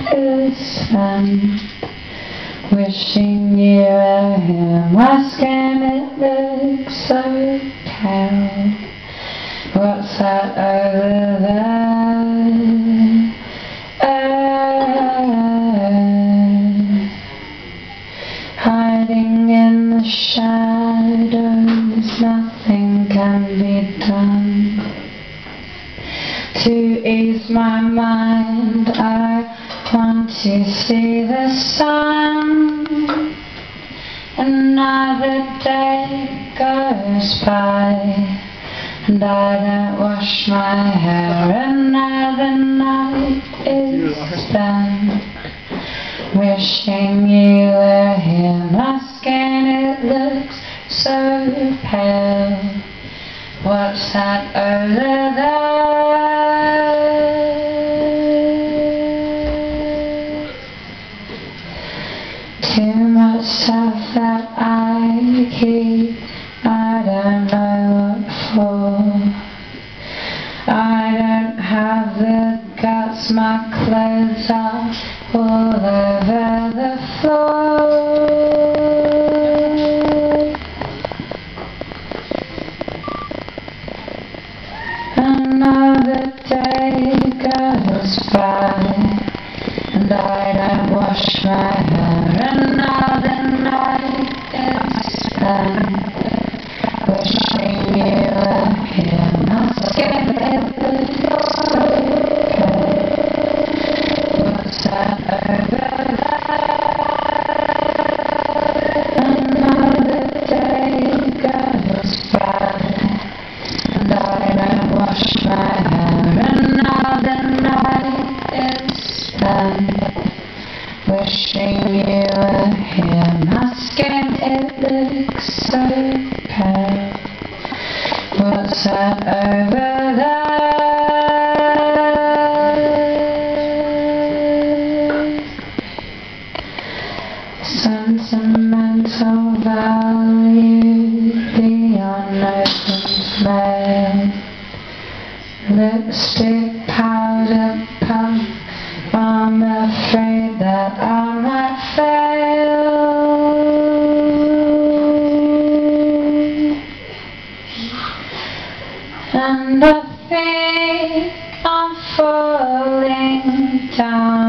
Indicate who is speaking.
Speaker 1: is fun. Wishing you were here, my skin it looks so pale. What's that over there? Hiding in the shadows, nothing can be done. To ease my mind, I want to see the sun. Another day goes by, and I don't wash my hair. Another night is spent wishing you were here. My skin it looks so pale. What's that over there? Too much stuff that I keep, I don't know what for. I don't have the guts, my clothes are all over the floor. Another day goes by, and I don't wash my hair. Another night is spent wishing you were here. My skin it looks so pale. What's that over there? Another day goes by, and I don't wash my hair. Another night is spent wishing you were here. My skin it looks so pale. What's that over there? Sentimental value beyond opened mail. Lipstick, powder, puff. I'm afraid that I might fail. And I think I'm falling down.